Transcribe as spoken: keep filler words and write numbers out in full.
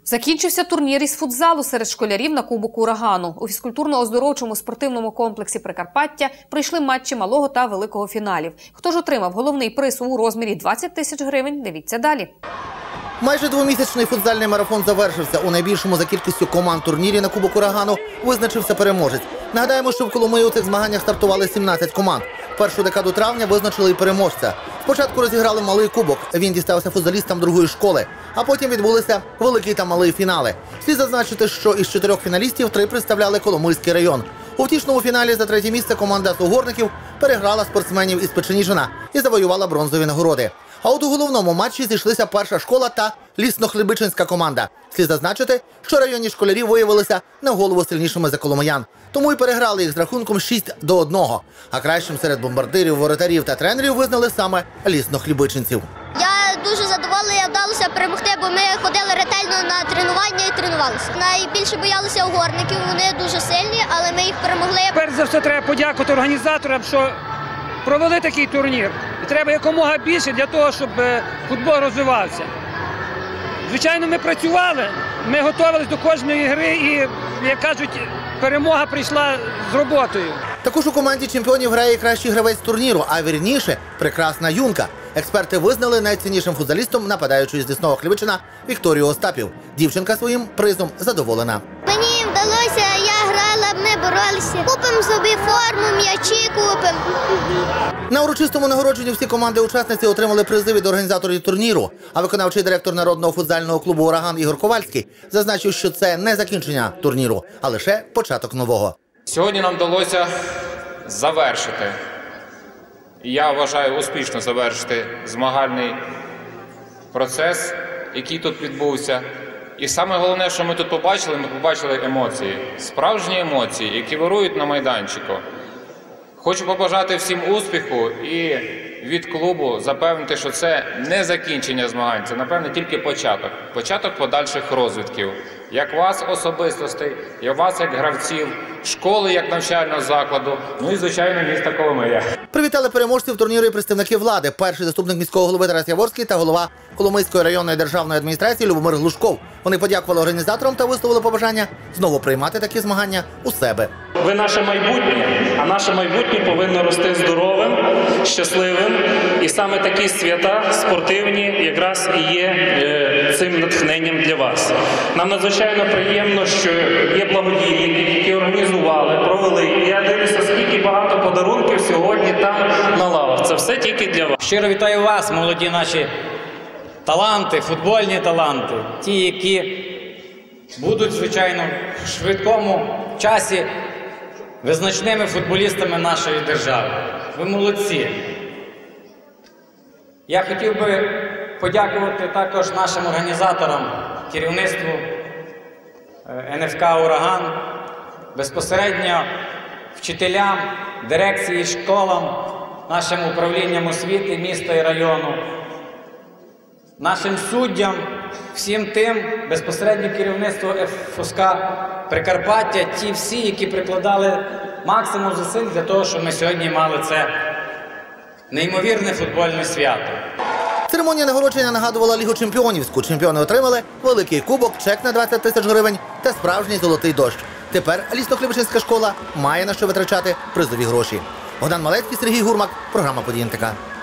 Закінчився турнір із футзалу серед школярів на Кубок Урагану. У фізкультурно-оздоровчому спортивному комплексі Прикарпаття пройшли матчі малого та великого фіналів. Хто ж отримав головний приз у розмірі двадцять тисяч гривень, дивіться далі. Майже двомісячний футзальний марафон завершився. У найбільшому за кількістю команд турнірі на Кубок Урагану визначився переможець. Нагадаємо, що в Коломиї у цих змаганнях стартували сімнадцять команд. Першу декаду травня визначили і переможця. Спочатку розіграли малий кубок, він дістався футзалістам другої школи, а потім відбулися великий та малий фінали. Слід зазначити, що із чотирьох фіналістів три представляли Коломийський район. У втішному фіналі за третє місце команда сугорників переграла спортсменів із Печеніжина і завоювала бронзові нагороди. А от у головному матчі зійшлися перша школа та Лісно-Хлібичинська команда. Слід зазначити, що районні школярі виявилися на голову сильнішими за коломиян. Тому і переграли їх з рахунком шість до одного. А кращим серед бомбардирів, воротарів та тренерів визнали саме лісно-хлібичинців. Я дуже задоволена, вдалося перемогти, бо ми ходили ретельно на тренування і тренувалися. Найбільше боялися угорників, вони дуже сильні, але ми їх перемогли. Перш за все треба подякувати організаторам, що провели такий турнір. І треба якомога більше для того, щоб футбол розвивався. Звичайно, ми працювали, ми готувалися до кожної гри і, як кажуть, перемога прийшла з роботою. Також у команді чемпіонів грає кращий гравець турніру, а вірніше – прекрасна юнка. Експерти визнали найціннішим футзалістом нападаючої з Лісного Хлібичина Вікторію Остапів. Дівчинка своїм призом задоволена. Мені вдалося, я грала, ми боролися. Купимо собі форму, м'ячі купимо. На урочистому нагородженні всі команди-учасниці отримали призи від організаторів турніру. А виконавчий директор Народного футзального клубу «Ураган» Ігор Ковальський зазначив, що це не закінчення турніру, а лише початок нового. Сьогодні нам вдалося завершити, я вважаю, успішно завершити змагальний процес, який тут відбувся. І саме головне, що ми тут побачили, ми побачили емоції, справжні емоції, які вирують на майданчику. Хочу побажати всім успіху і від клубу запевнити, що це не закінчення змагань, це, напевне, тільки початок. Початок подальших розвитків. Як вас особистостей, як вас як гравців, школи як навчального закладу, ну і, звичайно, міста Коломия. Привітали переможців турніру і представники влади. Перший заступник міського голови Тарас Яворський та голова Коломийської районної державної адміністрації Любомир Глушков. Вони подякували організаторам та висловили побажання знову приймати такі змагання у себе. Ви наше майбутнє, а наше майбутнє повинно рости здоровим, щасливим. І саме такі свята спортивні якраз і є е, цим натхненням для вас. Нам надзвичайно приємно, що є благодійники, які організували, провели. І я дивлюся, скільки багато подарунків сьогодні там на лавах. Це все тільки для вас. Щиро вітаю вас, молоді наші таланти, футбольні таланти. Ті, які будуть, звичайно, в швидкому часі визначними футболістами нашої держави. Ви молодці. Я хотів би подякувати також нашим організаторам, керівництву ен еф ка «Ураган», безпосередньо вчителям, дирекції, школам, нашим управлінням освіти міста і району, нашим суддям, всім тим, безпосередньо керівництву еф ес ка Прикарпаття, ті всі, які прикладали максимум зусиль для того, щоб ми сьогодні мали це неймовірне футбольне свято. Церемонія нагородження нагадувала Лігу чемпіонівську. Чемпіони отримали великий кубок, чек на двадцять тисяч гривень та справжній золотий дощ. Тепер Лісно-Хлібичинська школа має на що витрачати призові гроші. Богдан Малецький, Сергій Гурмак, програма «Події ен те ка».